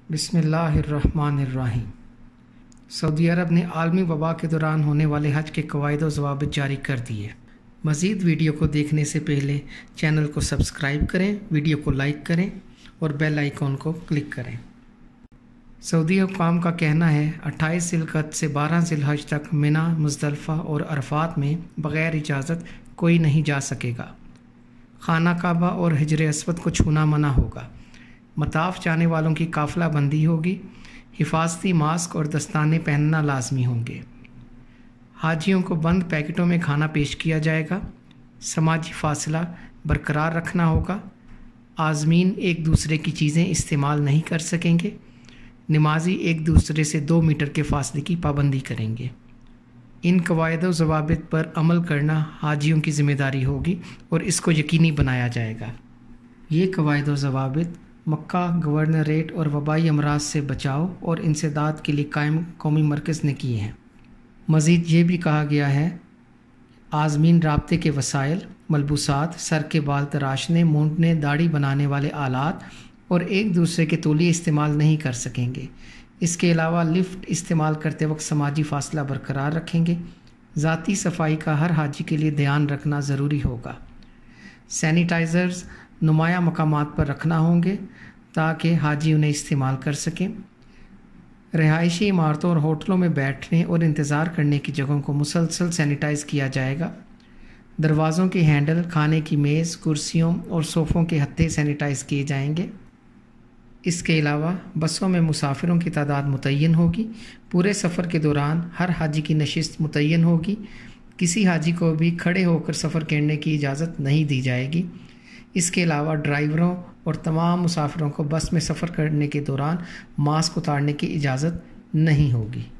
بسم اللہ الرحمن الرحیم۔ سعودی عرب نے عالمی وبا کے دوران ہونے والے حج کے قواعد و ضوابط جاری کر دیے۔ مزید ویڈیو کو دیکھنے سے پہلے چینل کو سبسکرائب کریں، ویڈیو کو لائک کریں اور بیل آئیکن کو کلک کریں۔ سعودی حکام کا کہنا ہے 28 ذی القعدہ سے 12 ذی الحج تک منی، مزدلفہ اور عرفات میں بغیر اجازت کوئی نہیں جا سکے گا۔ خانہ کعبہ اور حجر اسود کو چھونا منع ہوگا۔ مطاف جانے والوں کی قافلہ بندی ہوگی۔ حفاظتی ماسک اور دستانے پہننا لازمی ہوں گے۔ حاجیوں کو بند پیکٹوں میں کھانا پیش کیا جائے گا۔ سماجی فاصلہ برقرار رکھنا ہوگا۔ عازمین ایک دوسرے کی چیزیں استعمال نہیں کر سکیں گے۔ نمازی ایک دوسرے سے 2 میٹر کے فاصلے کی پابندی کریں گے۔ ان قواعد و ضوابط پر عمل کرنا حاجیوں کی ذمہ داری ہوگی اور اس کو یقینی بنایا جائے گا۔ یہ قواعد و ضوابط مکہ گورنریٹ اور وبائی امراض سے بچاؤ اور انسداد کے لیے قائم قومی مرکز نے کیے ہیں۔ مزید یہ بھی کہا گیا ہے عازمین رابطے کے وسائل، ملبوسات، سر کے بال تراشنے، مونڈنے، داڑھی بنانے والے آلات اور ایک دوسرے کے تولیے استعمال نہیں کر سکیں گے۔ اس کے علاوہ لفٹ استعمال کرتے وقت سماجی فاصلہ برقرار رکھیں گے۔ ذاتی صفائی کا ہر حاجی کے لیے دھیان رکھنا ضروری ہوگا۔ سینیٹائزرز نمایاں مقامات پر رکھنا ہوں گے تاکہ حاجی انہیں استعمال کر سکیں۔ رہائشی عمارتوں اور ہوٹلوں میں بیٹھنے اور انتظار کرنے کی جگہوں کو مسلسل سینیٹائز کیا جائے گا۔ دروازوں کے ہینڈل، کھانے کی میز، کرسیوں اور صوفوں کے ہتھے سینیٹائز کیے جائیں گے۔ اس کے علاوہ بسوں میں مسافروں کی تعداد متعین ہوگی۔ پورے سفر کے دوران ہر حاجی کی نشست متعین ہوگی۔ کسی حاجی کو بھی کھڑے ہو کر سفر کرنے کی اجازت نہیں دی جائے گی۔ اس کے علاوہ ڈرائیوروں اور تمام مسافروں کو بس میں سفر کرنے کے دوران ماسک اتارنے کی اجازت نہیں ہوگی۔